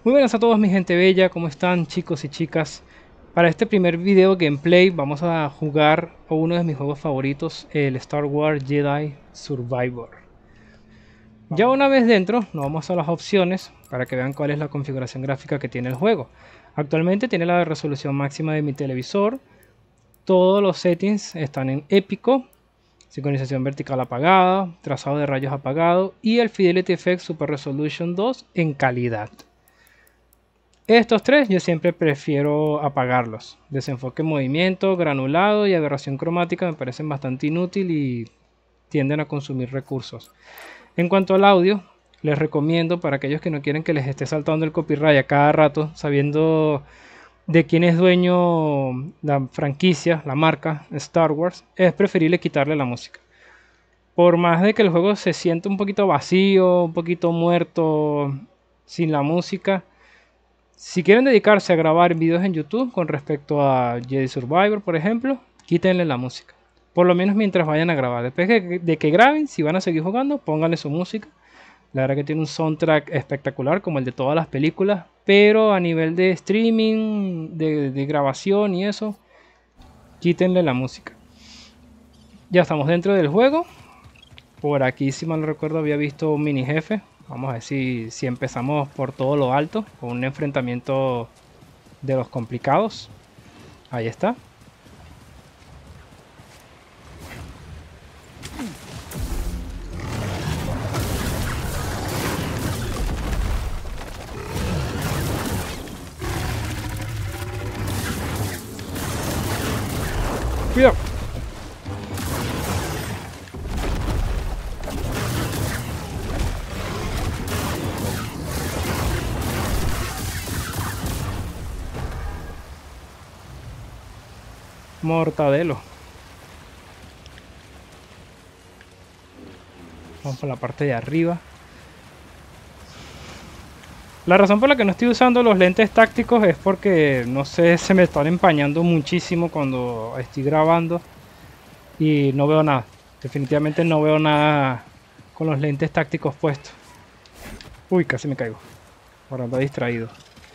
Muy buenas a todos mi gente bella, ¿cómo están chicos y chicas? Para este primer video gameplay vamos a jugar a uno de mis juegos favoritos, el Star Wars Jedi Survivor. Ya una vez dentro, nos vamos a las opciones para que vean cuál es la configuración gráfica que tiene el juego. Actualmente tiene la resolución máxima de mi televisor, todos los settings están en épico, sincronización vertical apagada, trazado de rayos apagado y el Fidelity Effect Super Resolution 2 en calidad. Estos tres yo siempre prefiero apagarlos. Desenfoque en movimiento, granulado y aberración cromática me parecen bastante inútil y tienden a consumir recursos. En cuanto al audio, les recomiendo para aquellos que no quieren que les esté saltando el copyright a cada rato, sabiendo de quién es dueño la franquicia, la marca Star Wars, es preferible quitarle la música. Por más de que el juego se sienta un poquito vacío, un poquito muerto sin la música, si quieren dedicarse a grabar videos en YouTube con respecto a Jedi Survivor, por ejemplo, quítenle la música. Por lo menos mientras vayan a grabar. Después de que graben, si van a seguir jugando, pónganle su música. La verdad que tiene un soundtrack espectacular, como el de todas las películas. Pero a nivel de streaming, de grabación y eso, quítenle la música. Ya estamos dentro del juego. Por aquí, si mal no recuerdo, había visto un mini jefe. Vamos a ver si empezamos por todo lo alto, con un enfrentamiento de los complicados. Ahí está. Cuidado. Mortadelo. Vamos por la parte de arriba. La razón por la que no estoy usando los lentes tácticos es porque, no sé, se me están empañando muchísimo cuando estoy grabando y no veo nada. Definitivamente no veo nada con los lentes tácticos puestos. Uy, casi me caigo. Por andar distraído.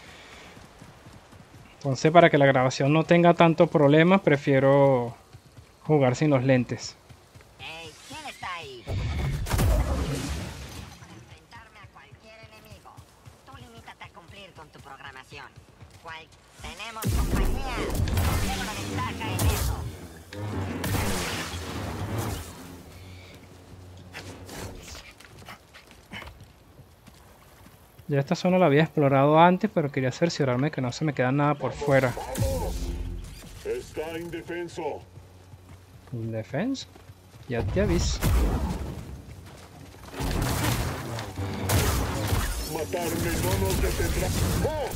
Entonces, para que la grabación no tenga tanto problema, prefiero jugar sin los lentes. Hey, ¿quién está ahí? Para enfrentarme a cualquier enemigo. Tú limítate a cumplir con tu programación. Tenemos compañía. Tengo la ventaja en eso. Ya esta zona la había explorado antes, pero quería cerciorarme que no se me queda nada por fuera. Está indefenso. Defensa. Ya te aviso. Matarme no nos detendrá. ¡Oh!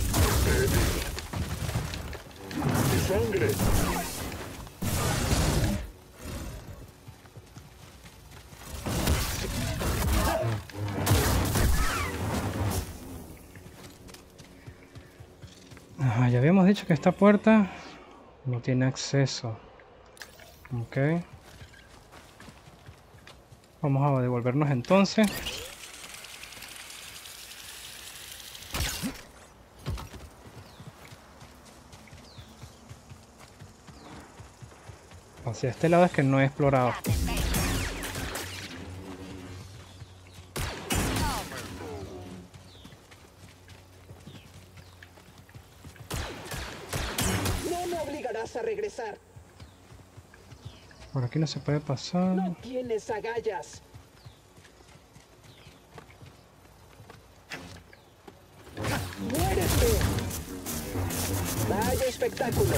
¡Mi sangre! Ajá, ya habíamos dicho que esta puerta no tiene acceso. Ok. Vamos a devolvernos entonces. Hacia este lado es que no he explorado. No me obligarás a regresar. Por aquí no se puede pasar. No tienes agallas. ¡Muérete! Vaya espectáculo.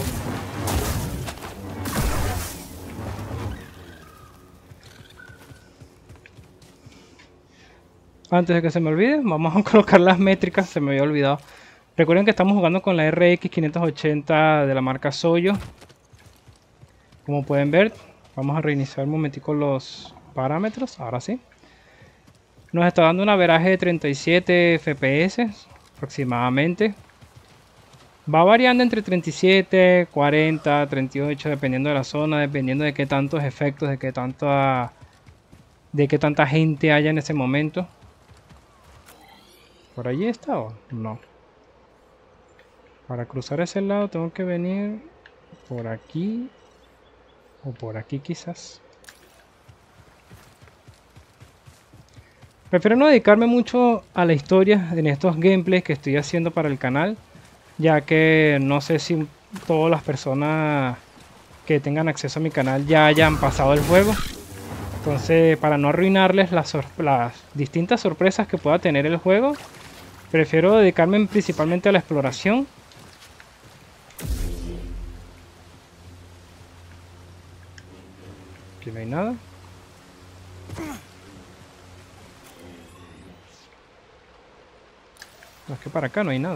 Antes de que se me olvide, vamos a colocar las métricas, se me había olvidado. Recuerden que estamos jugando con la RX 580 de la marca Soyo. Como pueden ver, vamos a reiniciar un momentico los parámetros, ahora sí. Nos está dando un averaje de 37 FPS aproximadamente. Va variando entre 37, 40, 38, dependiendo de la zona, dependiendo de qué tantos efectos, de qué tanta gente haya en ese momento. ¿Por allí está o no? Para cruzar ese lado tengo que venir por aquí o por aquí quizás. Prefiero no dedicarme mucho a la historia en estos gameplays que estoy haciendo para el canal, ya que no sé si todas las personas que tengan acceso a mi canal ya hayan pasado el juego. Entonces, para no arruinarles las distintas sorpresas que pueda tener el juego, prefiero dedicarme principalmente a la exploración. Aquí no hay nada. No, es que para acá no hay nada.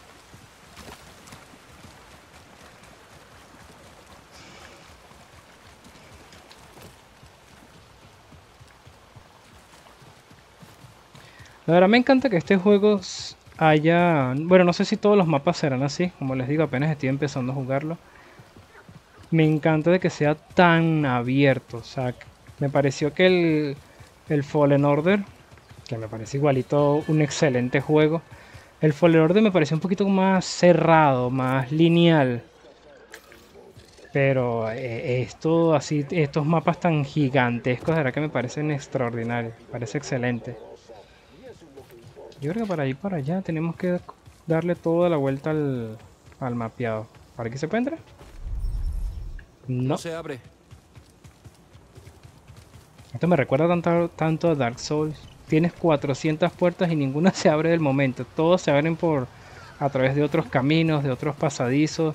La verdad me encanta que este juego haya... Bueno, no sé si todos los mapas serán así. Como les digo, apenas estoy empezando a jugarlo. Me encanta de que sea tan abierto. O sea, me pareció que el Fallen Order, que me parece igualito un excelente juego, el Fallen Order me pareció un poquito más cerrado, más lineal. Pero esto así, estos mapas tan gigantescos, de verdad que me parecen extraordinarios. Parece excelente. Yo creo que para ir para allá tenemos que darle toda la vuelta al mapeado. ¿Para qué se puede entrar? No. se abre. Esto me recuerda tanto a Dark Souls. Tienes 400 puertas y ninguna se abre del momento. Todos se abren a través de otros caminos, de otros pasadizos.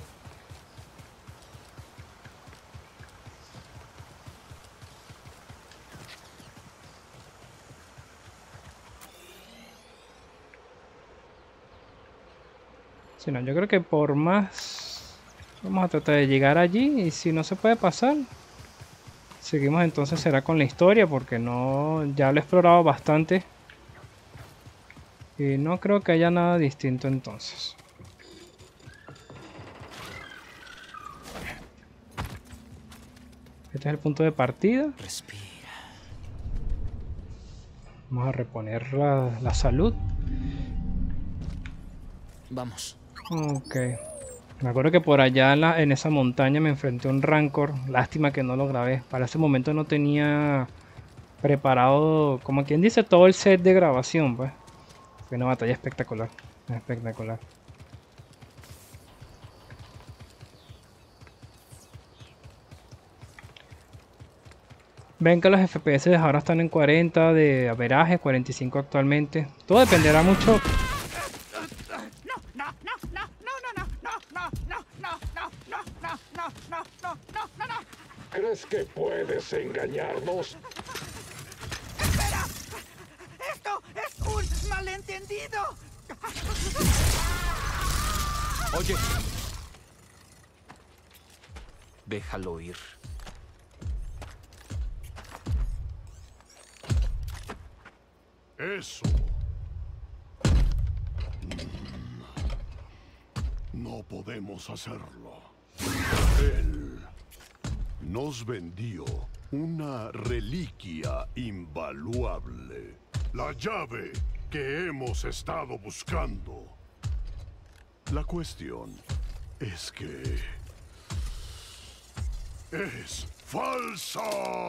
Si no, yo creo que por más... Vamos a tratar de llegar allí y si no se puede pasar, seguimos entonces será con la historia porque no, ya lo he explorado bastante y no creo que haya nada distinto entonces. Este es el punto de partida. Respira. Vamos a reponer la salud. Vamos. Ok. Me acuerdo que por allá en esa montaña me enfrenté a un Rancor. Lástima que no lo grabé. Para ese momento no tenía preparado, como quien dice, todo el set de grabación, pues. Fue una batalla espectacular. Espectacular. Ven que los FPS ahora están en 40 de averaje, 45 actualmente. Todo dependerá mucho. ¿Crees que puedes engañarnos? ¡Espera! ¡Esto es un malentendido! Oye. Déjalo ir. Eso. No podemos hacerlo. Él nos vendió una reliquia invaluable. La llave que hemos estado buscando. La cuestión es que... ¡es falsa!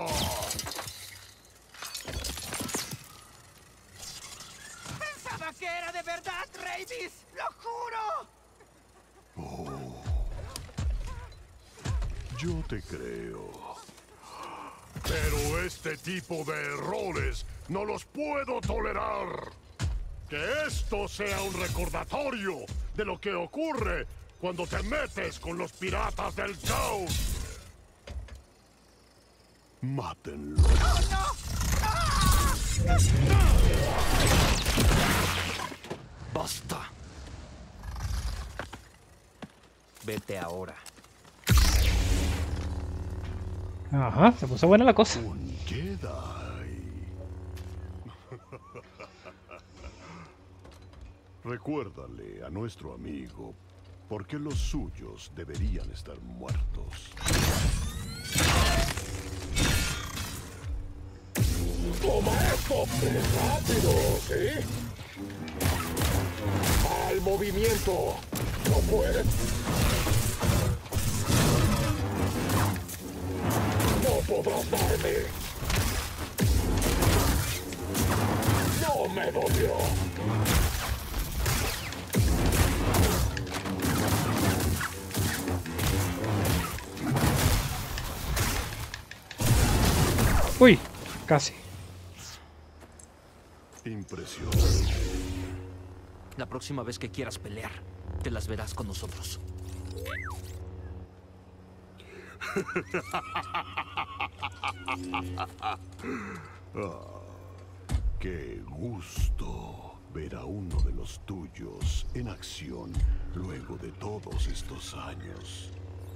Pensaba que era de verdad, Ravis. ¡Lo juro! Yo te creo. Pero este tipo de errores no los puedo tolerar. Que esto sea un recordatorio de lo que ocurre cuando te metes con los piratas del caos. Mátenlo. Basta. Vete ahora. Ajá, se puso buena la cosa. Un Jedi. Recuérdale a nuestro amigo por qué los suyos deberían estar muertos. ¡Toma esto! ¡Rápido! ¿Sí? ¡Al movimiento! No puedes. No podrás darme. No me dolió. Uy, casi. Impresionante. La próxima vez que quieras pelear, te las verás con nosotros. Qué gusto ver a uno de los tuyos en acción luego de todos estos años.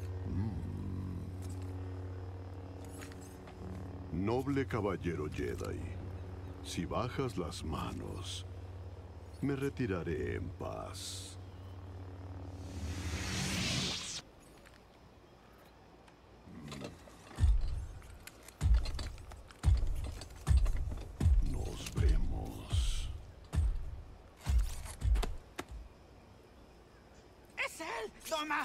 Noble caballero Jedi, si bajas las manos, me retiraré en paz. Nos vemos. ¡Es él, Doma!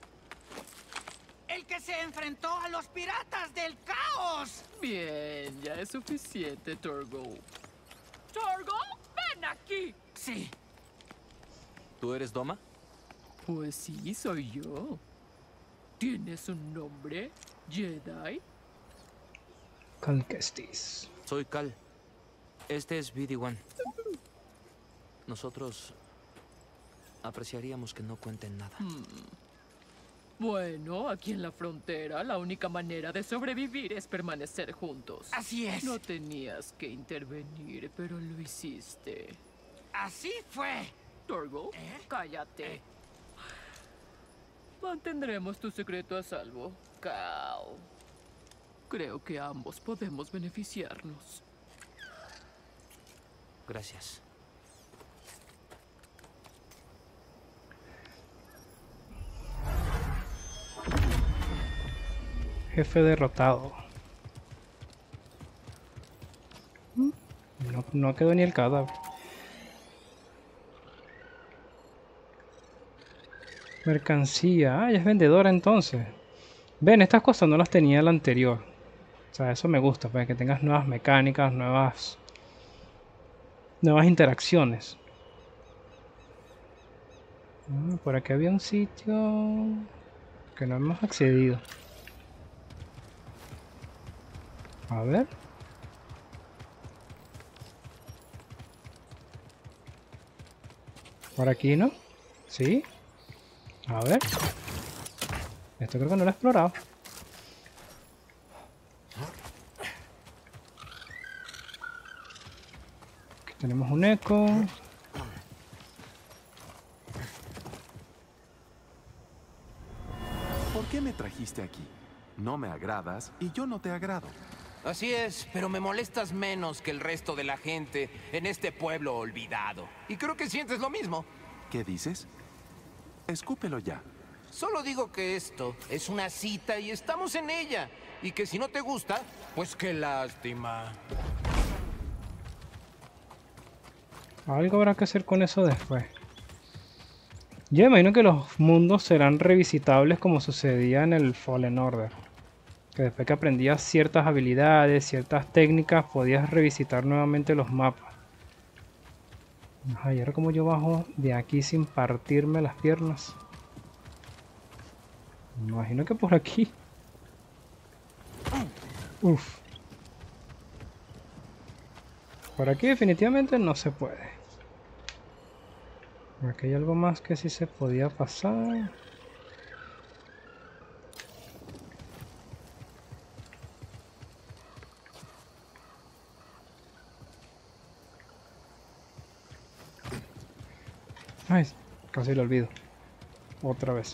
¡El que se enfrentó a los piratas del caos! Bien, ya es suficiente, Torgo. ¡Torgo, ven aquí! Sí. ¿Tú eres Doma? Pues sí, soy yo. ¿Tienes un nombre, Jedi? Cal Kestis. Soy Cal. Este es BD-1. Nosotros apreciaríamos que no cuenten nada. Bueno, aquí en la frontera, la única manera de sobrevivir es permanecer juntos. Así es. No tenías que intervenir, pero lo hiciste. Así fue. Torgo, cállate. Mantendremos tu secreto a salvo, Cal. Creo que ambos podemos beneficiarnos. Gracias. Jefe derrotado. No quedó ni el cadáver. Mercancía. Ah, ya es vendedora entonces. Ven, estas cosas no las tenía la anterior. O sea, eso me gusta, para que tengas nuevas mecánicas, nuevas interacciones. Por aquí había un sitio que no hemos accedido. A ver. Por aquí, ¿no? Sí. A ver. Esto creo que no lo he explorado. Aquí tenemos un eco. ¿Por qué me trajiste aquí? No me agradas y yo no te agrado. Así es, pero me molestas menos que el resto de la gente en este pueblo olvidado. Y creo que sientes lo mismo. ¿Qué dices? Escúpelo ya. Solo digo que esto es una cita y estamos en ella. Y que si no te gusta, pues qué lástima. Algo habrá que hacer con eso después. Yo imagino que los mundos serán revisitables como sucedía en el Fallen Order. Que después que aprendías ciertas habilidades, ciertas técnicas, podías revisitar nuevamente los mapas. Ajá, y ahora como yo bajo de aquí sin partirme las piernas. Me imagino que por aquí. Uf. Por aquí definitivamente no se puede. Aquí hay algo más que sí se podía pasar. Ay, casi lo olvido. Otra vez.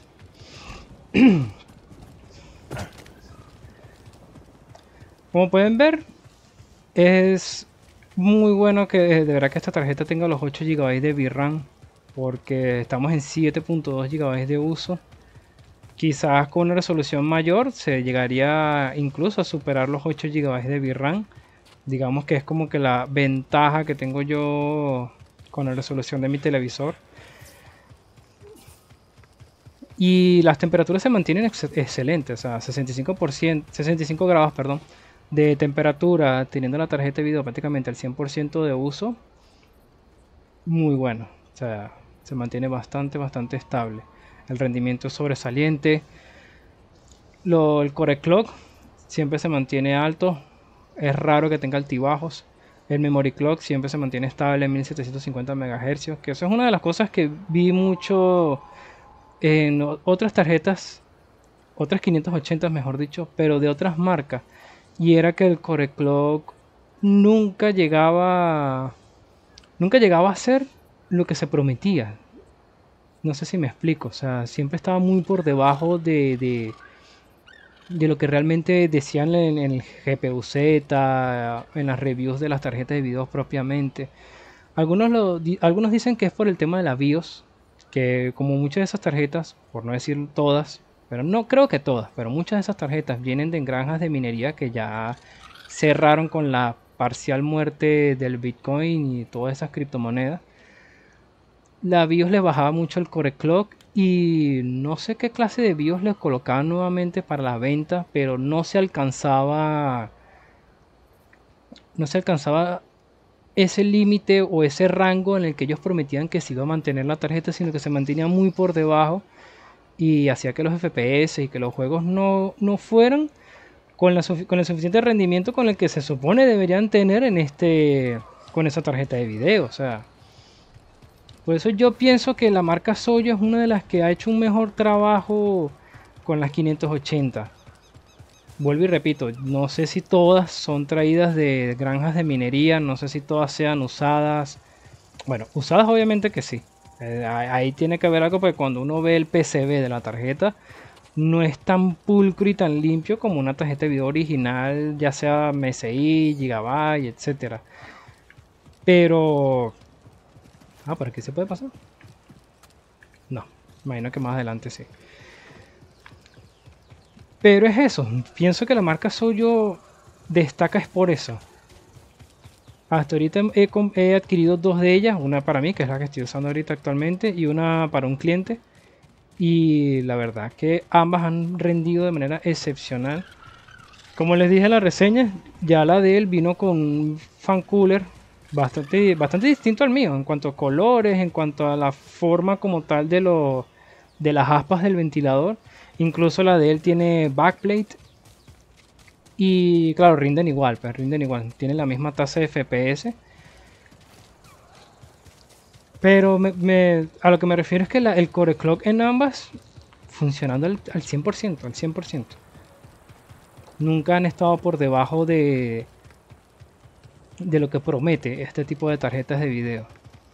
Como pueden ver, es muy bueno que de verdad que esta tarjeta tenga los 8 GB de VRAM, porque estamos en 7.2 GB de uso. Quizás con una resolución mayor se llegaría incluso a superar los 8 GB de VRAM. Digamos que es como que la ventaja que tengo yo con la resolución de mi televisor. Y las temperaturas se mantienen excelentes, o sea, 65 grados, perdón, de temperatura, teniendo la tarjeta de video prácticamente al 100% de uso. Muy bueno, o sea, se mantiene bastante estable. El rendimiento es sobresaliente. El core clock siempre se mantiene alto, es raro que tenga altibajos. El memory clock siempre se mantiene estable en 1750 MHz, que eso es una de las cosas que vi mucho en otras tarjetas, otras 580 mejor dicho, pero de otras marcas, y era que el core clock nunca llegaba a ser lo que se prometía. No sé si me explico, o sea, siempre estaba muy por debajo de lo que realmente decían en el GPU-Z, en las reviews de las tarjetas de video propiamente. Algunos dicen que es por el tema de la BIOS, que como muchas de esas tarjetas, por no decir todas, pero no creo que todas, pero muchas de esas tarjetas vienen de granjas de minería que ya cerraron con la parcial muerte del Bitcoin y todas esas criptomonedas. La BIOS le bajaba mucho el core clock y no sé qué clase de BIOS le colocaban nuevamente para la venta, pero no se alcanzaba ese límite o ese rango en el que ellos prometían que se iba a mantener la tarjeta, sino que se mantenía muy por debajo y hacía que los FPS y que los juegos no fueran con el suficiente rendimiento con el que se supone deberían tener con esa tarjeta de video. O sea, por eso yo pienso que la marca Soyo es una de las que ha hecho un mejor trabajo con las 580. Vuelvo y repito, no sé si todas son traídas de granjas de minería, no sé si todas sean usadas. Bueno, usadas obviamente que sí. Ahí tiene que haber algo, porque cuando uno ve el PCB de la tarjeta, no es tan pulcro y tan limpio como una tarjeta de video original, ya sea MSI, Gigabyte, etcétera. Pero... ¿por aquí se puede pasar? No, imagino que más adelante sí. Pero es eso, pienso que la marca Soyo destaca es por eso. Hasta ahorita he adquirido dos de ellas, una para mí, que es la que estoy usando ahorita actualmente, y una para un cliente. Y la verdad que ambas han rendido de manera excepcional. Como les dije en la reseña, ya la de él vino con un fan cooler bastante distinto al mío, en cuanto a colores, en cuanto a la forma como tal de las aspas del ventilador. Incluso la de él tiene backplate. Y claro, rinden igual, tienen la misma tasa de FPS. Pero a lo que me refiero es que el core clock en ambas funcionando al 100%. Nunca han estado por debajo de lo que promete este tipo de tarjetas de video.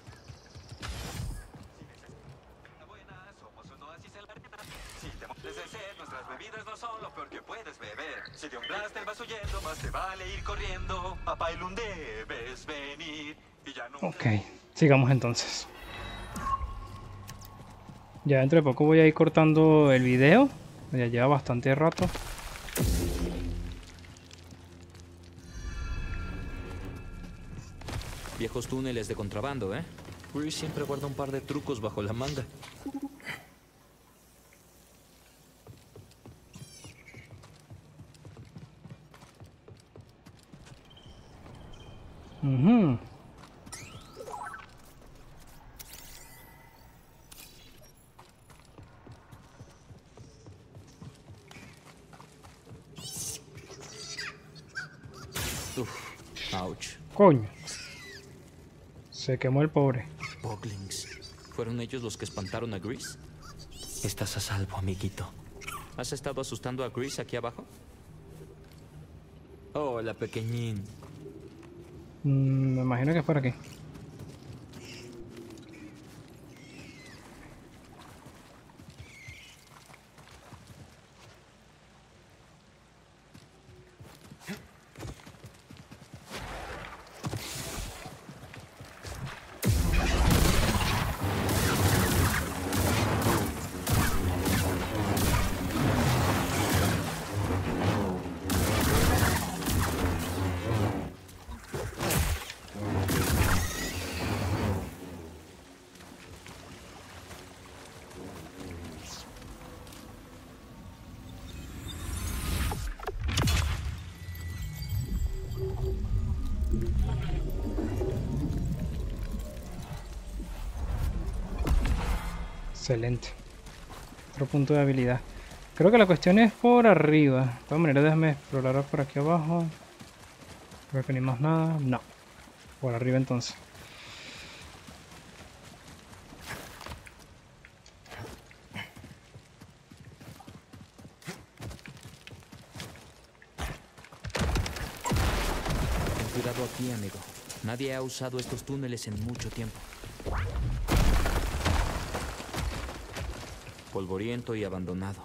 Si de un blaster vas huyendo, más te vale ir corriendo. A Pailun debes venir y ya no... Ok, sigamos entonces. Ya dentro de poco voy a ir cortando el video. Ya lleva bastante rato. Viejos túneles de contrabando, ¿eh? Chris siempre guarda un par de trucos bajo la manga. Ouch. Coño. Se quemó el pobre. Boglings. ¿Fueron ellos los que espantaron a Gris? Estás a salvo, amiguito. ¿Has estado asustando a Gris aquí abajo? Hola, pequeñín. Me imagino que es por aquí. Excelente. Otro punto de habilidad. Creo que la cuestión es por arriba. De todas maneras, déjame explorar por aquí abajo. Creo que ni más nada. No. Por arriba entonces. Ten cuidado aquí, amigo. Nadie ha usado estos túneles en mucho tiempo. Polvoriento y abandonado.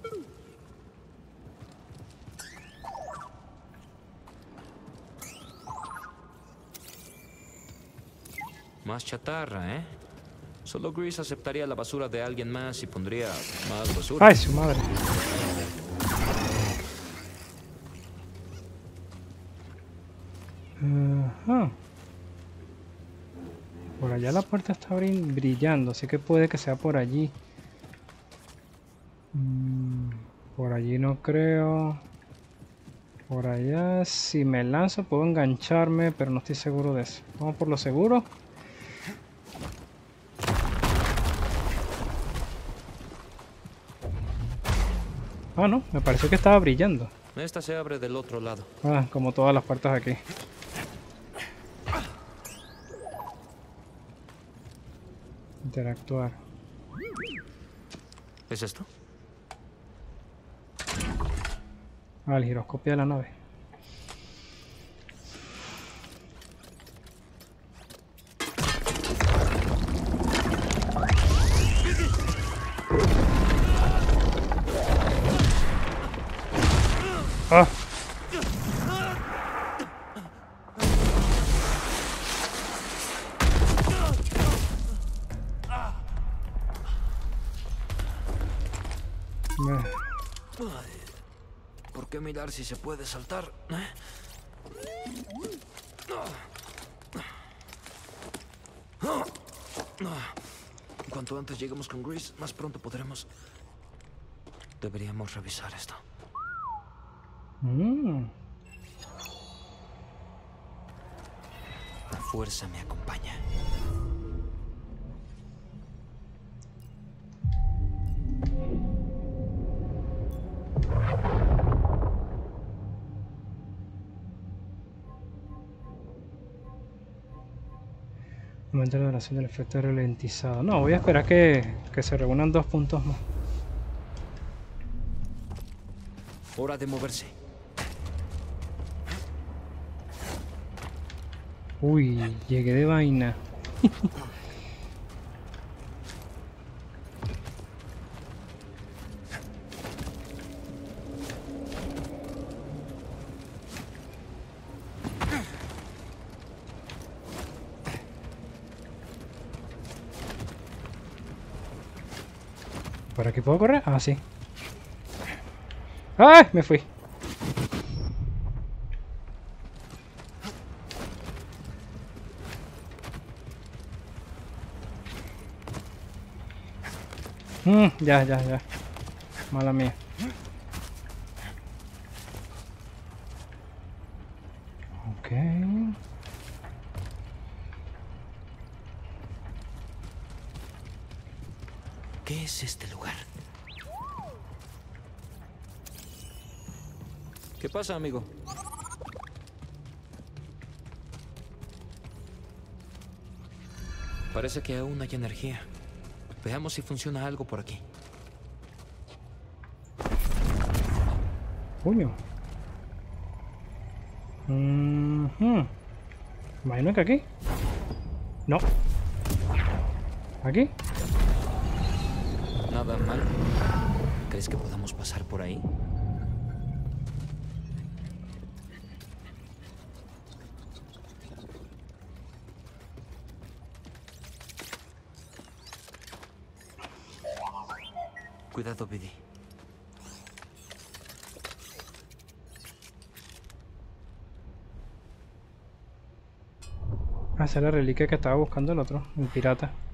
Más chatarra, ¿eh? Solo Grease aceptaría la basura de alguien más y pondría más basura. ¡Ay, su madre! Ajá. Por allá la puerta está brillando, así que puede que sea por allí. Por allí no creo. Por allá, si me lanzo puedo engancharme, pero no estoy seguro de eso. Vamos por lo seguro. Ah, no, me pareció que estaba brillando. Esta se abre del otro lado. Ah, como todas las puertas aquí. Interactuar. ¿Es esto? Ah, el giroscopio de la nave. Ah. ¿Por qué mirar si se puede saltar? Cuanto antes lleguemos con Grease, más pronto podremos... Deberíamos revisar esto. La fuerza me acompaña. Aumenta la duración del efecto ralentizado. No, voy a esperar que se reúnan 2 puntos más. Hora de moverse. Uy, llegué de vaina. ¿Por aquí puedo correr? Ah, sí. ¡Ay! Me fui. Ya. Mala mía. Ok. ¿Qué es este lugar? ¿Qué pasa, amigo? Parece que aún hay energía. Veamos si funciona algo por aquí. Puño. Imagino que aquí. No. ¿Aquí? Nada mal. ¿Crees que podamos pasar por ahí? Cuidado, Biddy. Ah, esa es la reliquia que estaba buscando el otro, el pirata.